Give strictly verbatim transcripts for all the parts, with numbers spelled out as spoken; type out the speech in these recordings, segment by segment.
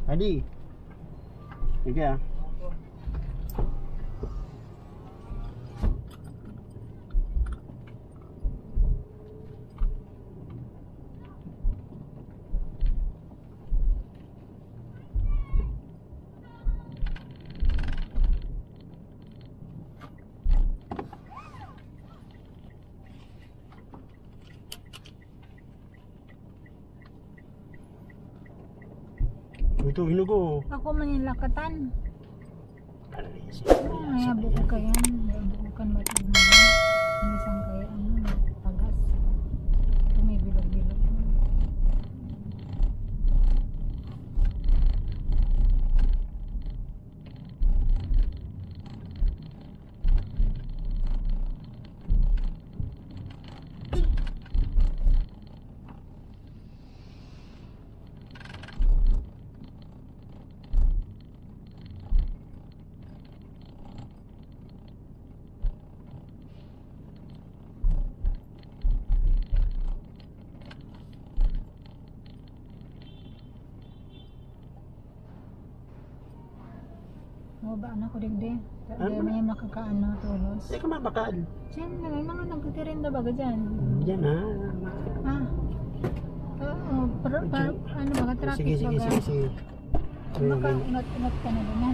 Adi. Sige ah. Ito, hinugo. Ako manilakatan. Ano rin siya? Ay, abok ka yan. Abukan ba ito mo? Isang kaya ano, pagas. Ito may bilog-bilog. O ba anak ko digdi? Kaya may makakaano tulos. Hindi ka mabakal. Diyan, may mga nagtitirinda baga dyan. Diyan ha. Ah. Oo, pero ano baga traffic Sige, sige, baga. sige, sige. Baka unat-unat ka na din ha.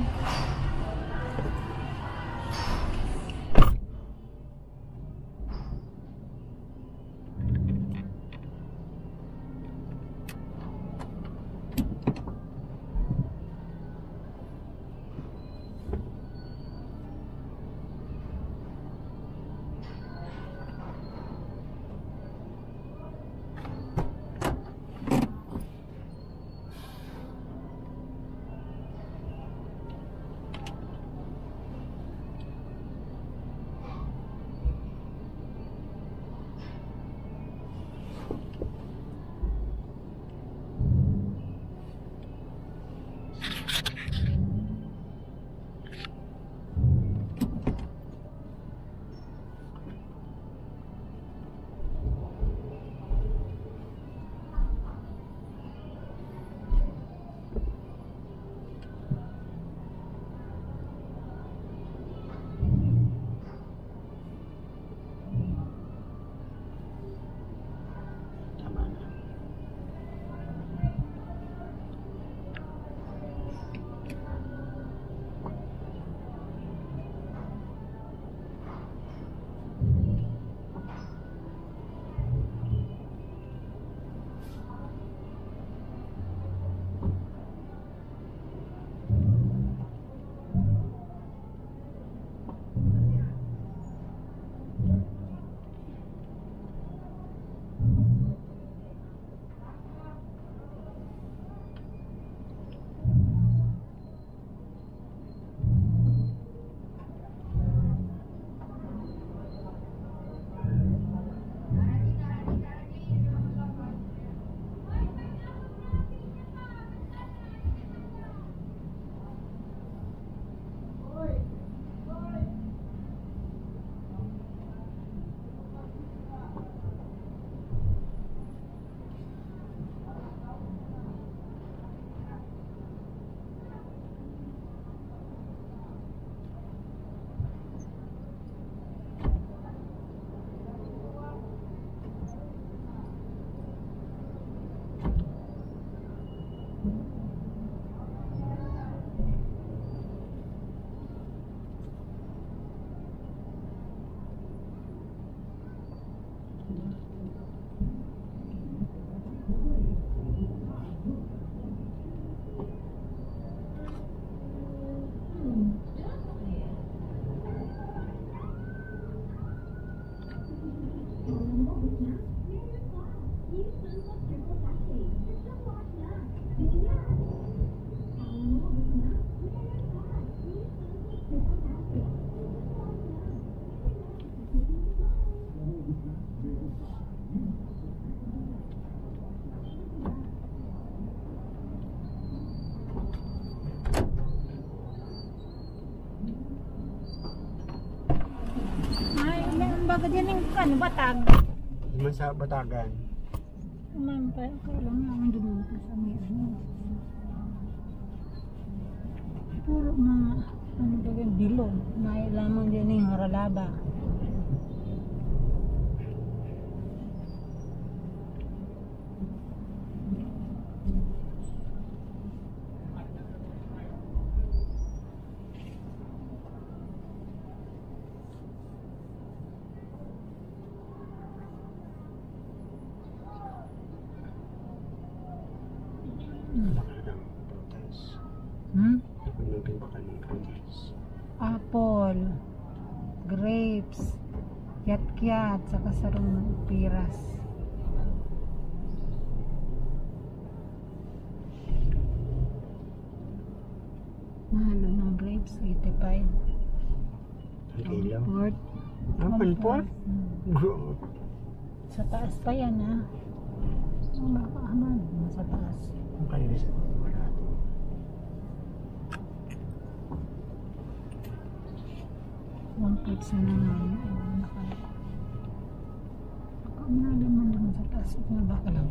Baga din yung ano, batag. Naman sa Batagan. Naman pa, kailangan naman doon sa may ano. Puro mga, ano ba yun, bilog. May lamang din yung haralaba. Baka ng prutas. Hmm? Nagpinugin baka ng prutas. Apple, grapes, kyat-kyat, saka sarong ng piras. Mahalo ng grapes, eighty-five. Ang kilo. Port. Ah, panport? Hmm. Good. Sa taas pa yan, ha? Ang baka aman, sa taas. Ang kalinis na wala ito. One plate sa nanay. Ayun, nakala. Baka unalan man naman sa taas. Ito na baka lang.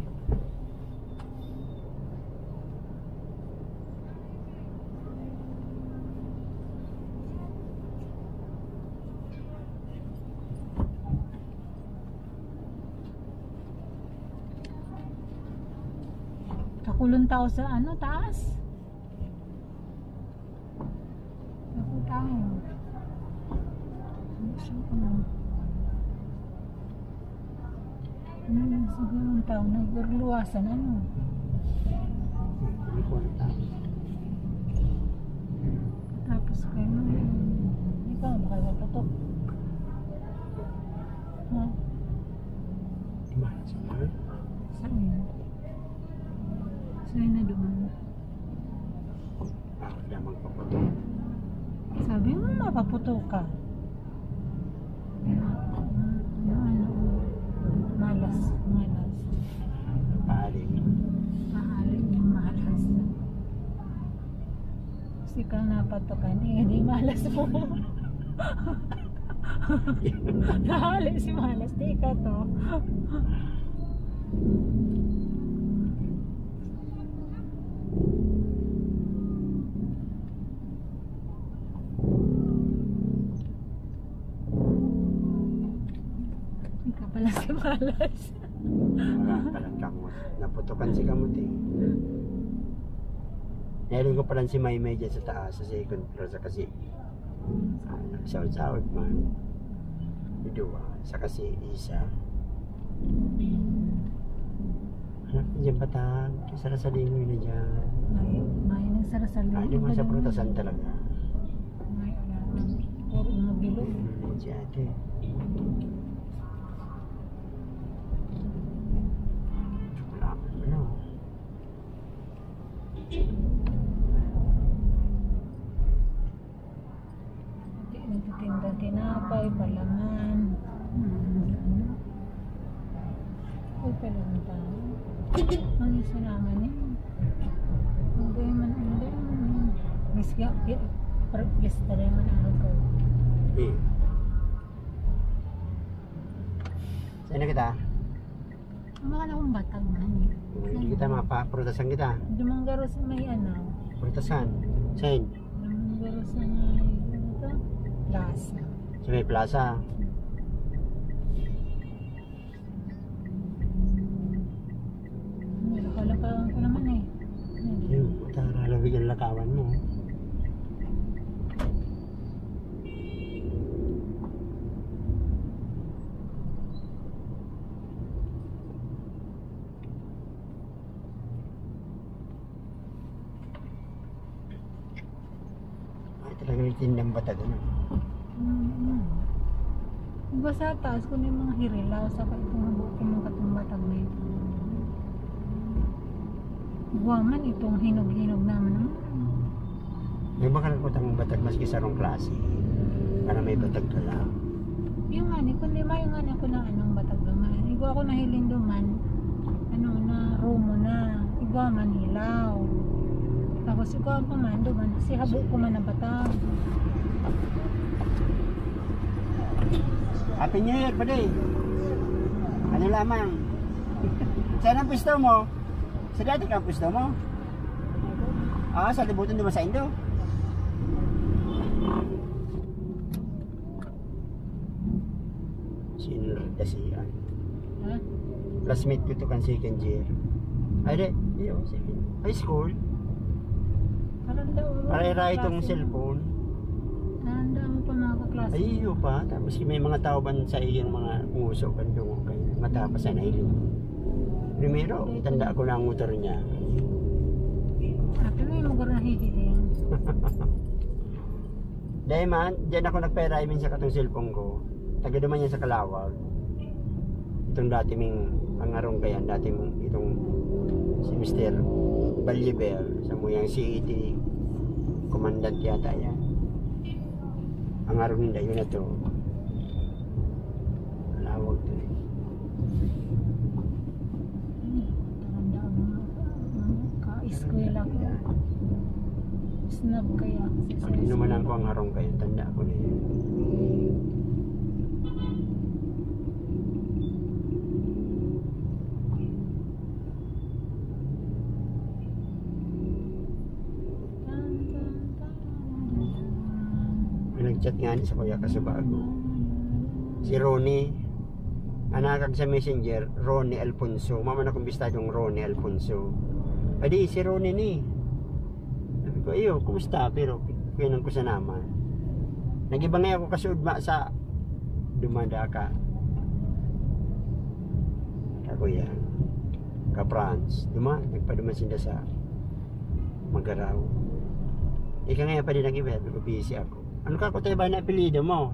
Kakulong tao sa ano, taas. Ako tayo. Ano lang siguro ang tao, nagurluwasan, ano? Hindi ko alam tao. Tapos kayo, hindi ka makakapatok. Ha? Mahal sa mahal. Saan? Saan na duman? Ah, wala magpapato. Sabi mo, mapaputok ka. Ano, ano, malas, malas. Paalim. Maalim yung malas. Kasi kang napatokan, eh, di malas mo. Nahali si malas, di ka to. Ikaw pala si malas. Wala palang kamot. Naputukan si kamot eh. Meron ko palang si Maymay dyan sa taas, sa second floor sa kasi. Ah, nagsawad-sawad man. Dua, sa kasi isa. Hanap na dyan patag. Sarasalingoy na dyan. May, may nagsarasaluhan. Ah, di mo sa prutasan talaga. May, alam. Puro mga bilog. Hmm, si ate. Wala ka ano. Nagtitinda tinapay, palaman. Hmm. Ay, palaman tayo. Ano yung salaman eh? Hindi man, hindi man. Miss ka, yes, tala man ako ko. Eh. Saan na kita? Maka na akong batang man eh. Hindi kita mapaprutasan kita. Dumanggaro sa may ano. Prutasan. Saan? Dumanggaro sa may, ano to? Plaza. Sa may plaza. Nilakaw-lakawan ko naman eh. Yung tara, labig ang lakawan mo. Ay, talagang tindang batag ano. Mm-hmm. Iba sa taas ko yung mga hirilaw sa itong habukin ng katumbatag na ito. Guwaman itong hinog-hinog naman naman. May baka nagputang batag maski sarong klase. Para may batag ka lang. Yung ani, kundi ma yung ani ako na anong batag naman. Igwa ako na hilinduman. Ano na, rumo na. Igwa man hilaw. Tapos igwa ang pamando man. Si habo ko man ang batag. Happy New Year pa day. Ano lamang? Saan ang pisto mo? Sa dati ka ang pisto mo? Ah, sa libutan di ba sa Indo? Sinurdasian. Ha? Classmate ko to kan second year. Ay, di. Iyo, second. High school. Parang daw. Para-ira itong cellphone. Nanda mo pa mga kaklase. Ay, iyo pa. Tapos may mga tao ba sa iyong mga nguso kan doon kay matapasan ay ilo. Primero, tanda ko na ang motor niya. Ato na yung mga nahihiling. Dahil man, diyan ako nagpera min sa katong cellphone ko. Taga naman yan sa Kalawag. Itong dati ming pangarong kayan, dati mong itong si mister Balliber sa muyang C E T commandant yata yan. Ang arong hindi yun na to. Kalawag to eh. Tanda mo ka-eskwela ko. Snap kaya. Pag inumanan ko ang harong kayan, tanda ko na yun. Nag-chat nga ni sa kuya Kasubago. Si Ronnie, anakag sa messenger, Ronnie Alfonso. Mama na kong bistadong Ronnie Alfonso. Adi, si Ronnie ni. Sabi ko, iyo, kumusta? Pero, pinang ko sa naman. Nag-ibangay ako kasudma sa dumanda ka. Ako yan. Ka-France. Duma, nagpaduman sila sa Magaraw. Ika nga pa din nag-iba. Busy ako. Ano ka ko tayo ba na apelido mo?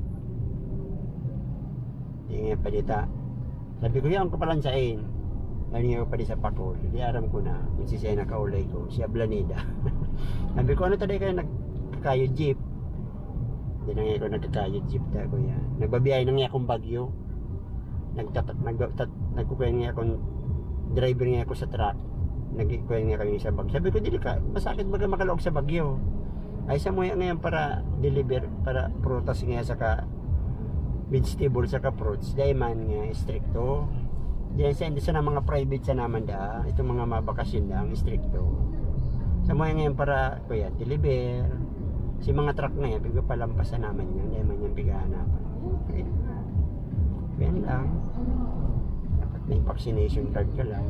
Hindi nga pa dita. Sabi ko yan, kapalan sa in. Lani nga pa di sa Pakol. Hindi aram ko na. Yung si Sena kaulay ko. Si Ablanida. Sabi ko, ano tayo kayo nagkakayo jeep? Hindi na nga ako nagkakayo jeep. Tayo ko yan. Nagbabiyay na nga akong Bagyo. Nagtatat, nagtatat, nagkukuya nga akong driver nga ako sa truck. Nagkukuya nga kami sa Bagyo. Sabi ko, dili ka, masakit baga makaloog sa Bagyo. Ay sa mo ngayon para deliver para prutas nga sa ka vegetable sa ka fruits dahil man nga stricto diyan sa hindi sa na mga private sa naman da itong mga mabakasyon lang stricto sa mo ngayon para kuya deliver si mga truck na yan bigo palampasan naman yan dahil man yung bigahanapan okay. Yan lang dapat may vaccination card ka lang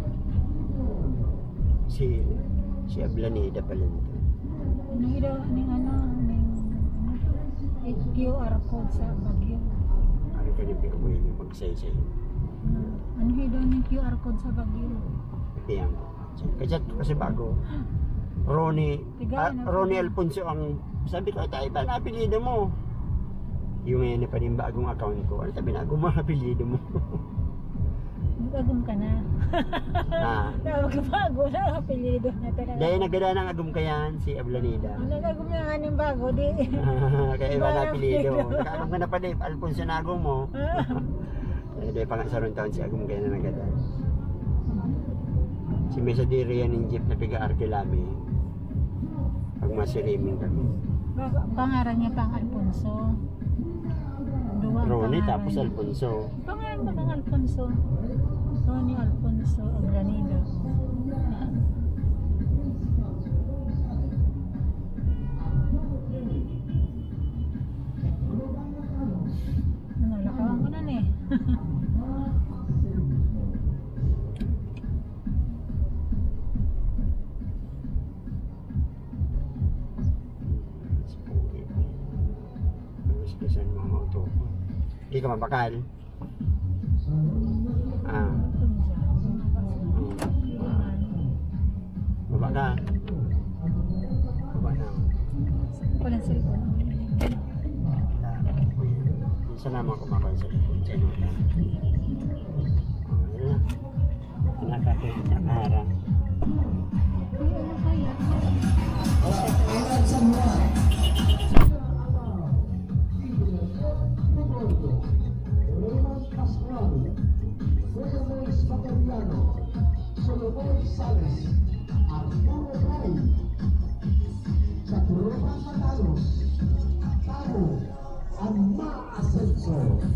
si si Ablaneda pala nito. Ano daw, aning ano, aning Q R code sa Bagyo. Ano ka rin pero yun yung magsaysay. Hmm. Ano daw aning Q R code sa Bagyo? Kaya mo. Kasi kasi bago. Ronnie, ah, Ronnie Alfonso ang sabi ko tayo ba na apelyido mo? Yung ngayon pa rin bagong account ko. Ano sabi na mga apelyido mo? Nag-agum ka na. Ha? Nagbago na apelyido na talaga. Dahil nagdala ng agum kayan si Ablanida. Nag-agum na nga ng bago di. Kaya iba na apelyido. Nag-agum ka na pa din. Alfonso na agum mo. Dahil pang sarong taon si agum kaya na nagdala. Si Mesa Dirian ng jeep na piga Arkelami. Pag masiriming kami. Pangaran niya pang Alfonso. Ronnie tapos Alfonso. Pangalan ba kang Alfonso? Ronnie Alfonso Ablanida. Ano, lakawan ko na eh. Kesan mga auto. Hindi ka mabakal. Ah. Baba ka. Baba na. Walang cellphone. Isa naman kumakain sa cellphone. Sa inyo ka. Oh, yun na. Kinakakit sa kara. Ano kaya? Sa Tropas Matalos, tao ang maasenso.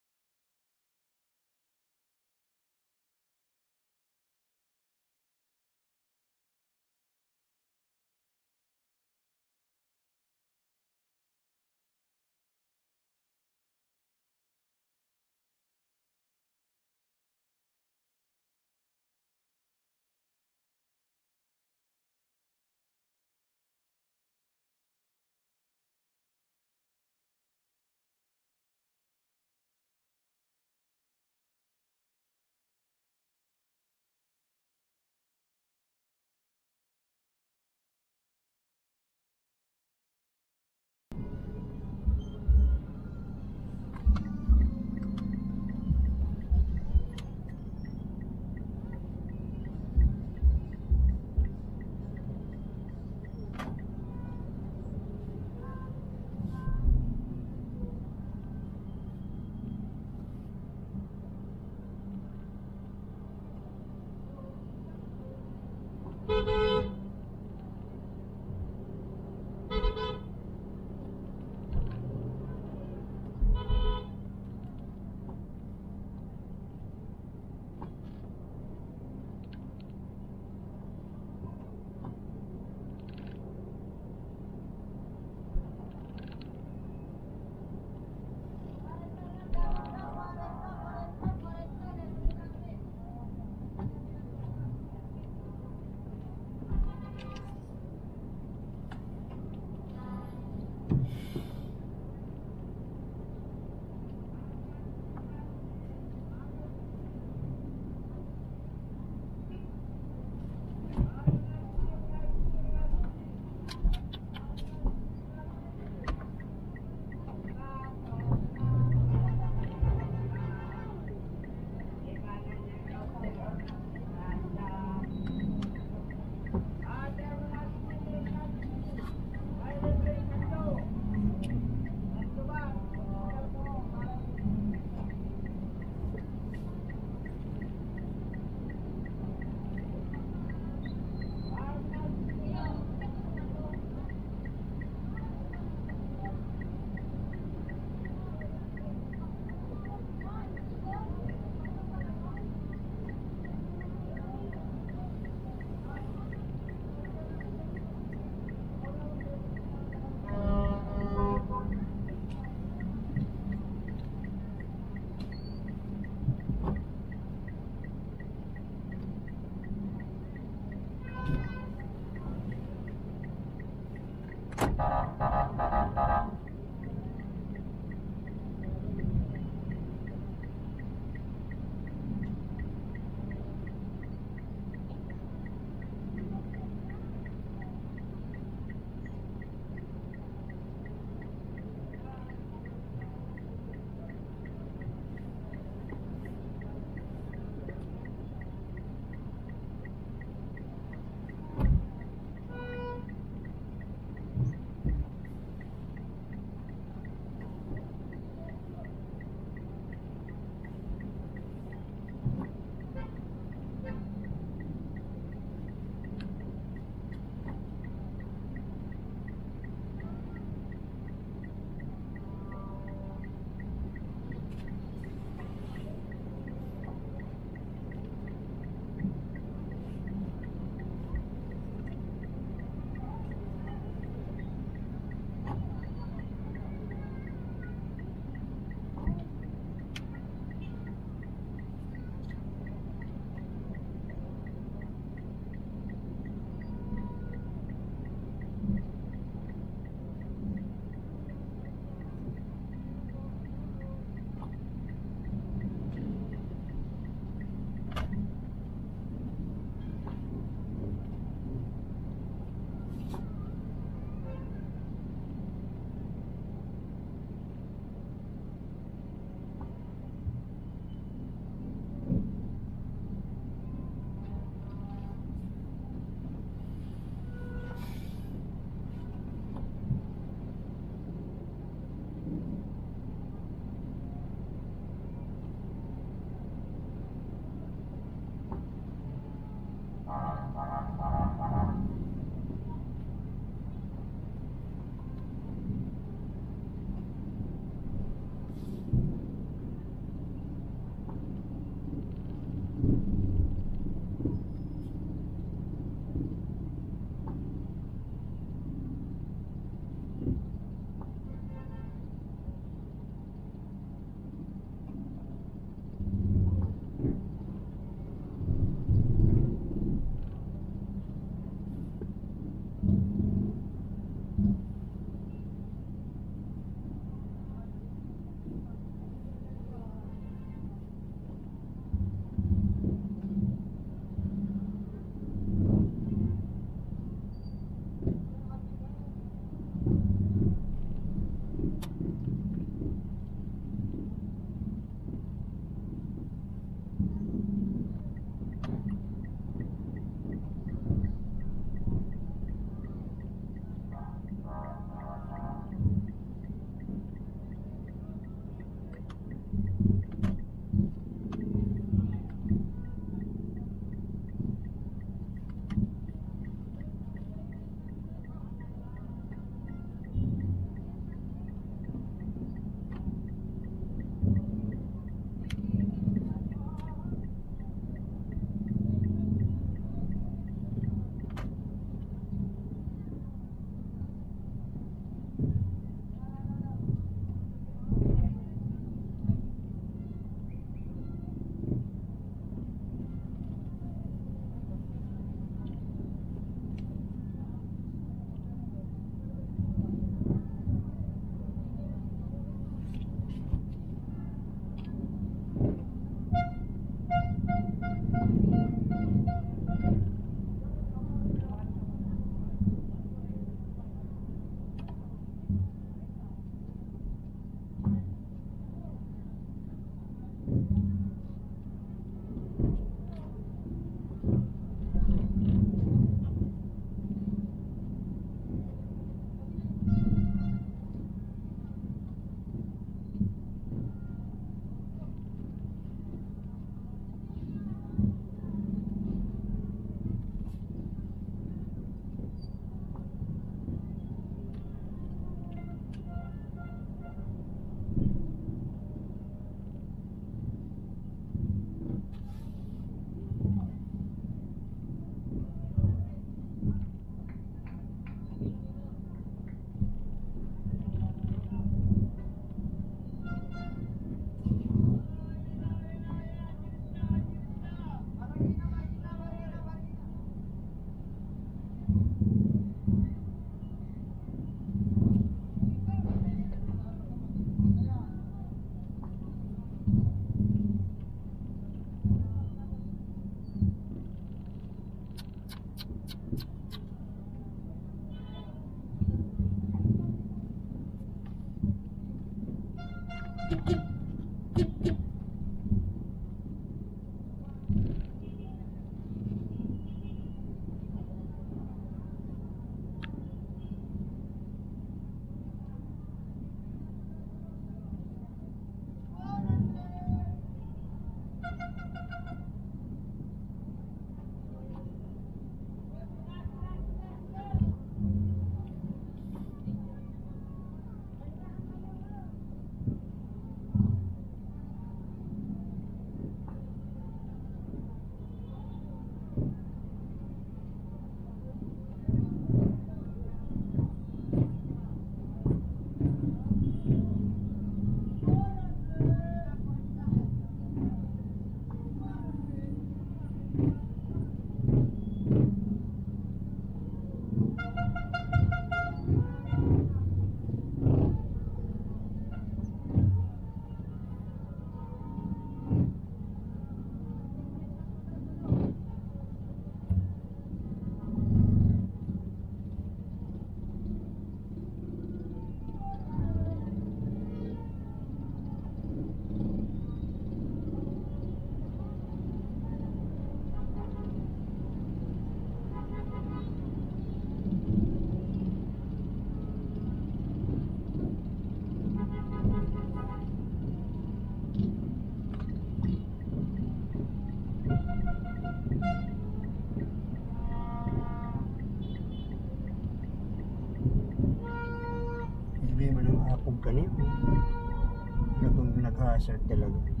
hazard talaga.